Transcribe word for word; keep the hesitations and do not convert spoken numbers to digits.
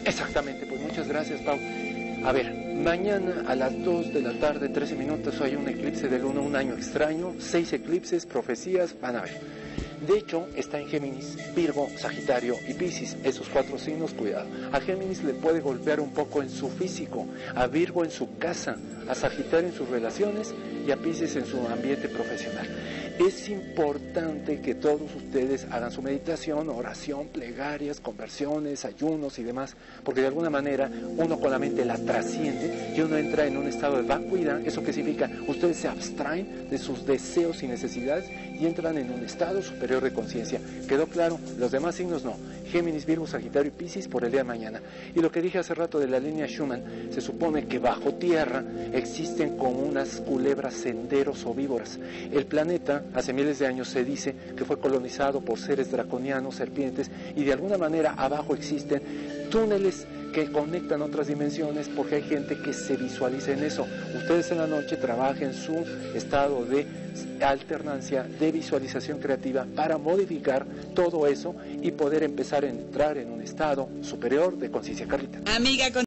Exactamente, pues muchas gracias, Pau. A ver, mañana a las dos de la tarde, trece minutos, hay un eclipse de luna, un año extraño, seis eclipses, profecías, van a ver. De hecho, está en Géminis, Virgo, Sagitario y Piscis, esos cuatro signos, cuidado. A Géminis le puede golpear un poco en su físico, a Virgo en su casa, a Sagitario en sus relaciones y a Piscis en su ambiente profesional. Es importante que todos ustedes hagan su meditación, oración, plegarias, conversiones, ayunos y demás, porque de alguna manera uno con la mente la trasciende y uno entra en un estado de vacuidad. ¿Eso qué significa? Ustedes se abstraen de sus deseos y necesidades y entran en un estado superior de conciencia. ¿Quedó claro? Los demás signos no. Géminis, Virgo, Sagitario y Piscis por el día de mañana. Y lo que dije hace rato de la línea Schumann, se supone que bajo tierra existen como unas culebras, senderos o víboras. El planeta, hace miles de años se dice que fue colonizado por seres draconianos, serpientes, y de alguna manera abajo existen túneles que conectan otras dimensiones, porque hay gente que se visualiza en eso. Ustedes en la noche trabajen su estado de alternancia, de visualización creativa para modificar todo eso y poder empezar a entrar en un estado superior de conciencia. Carlita. Amiga, con